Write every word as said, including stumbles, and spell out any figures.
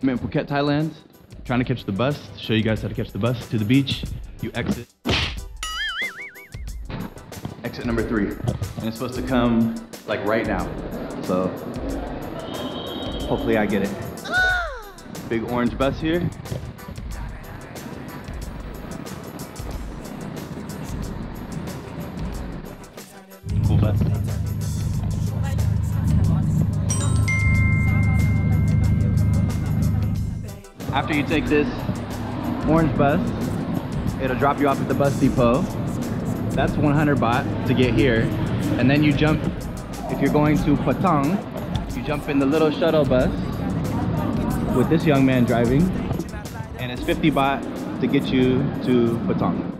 I'm in Phuket, Thailand, trying to catch the bus, show you guys how to catch the bus to the beach. You exit. Exit number three. And it's supposed to come like right now. So hopefully I get it. Big orange bus here. Cool bus. After you take this orange bus, it'll drop you off at the bus depot. That's one hundred baht to get here. And then you jump, if you're going to Patong, you jump in the little shuttle bus with this young man driving, and it's fifty baht to get you to Patong.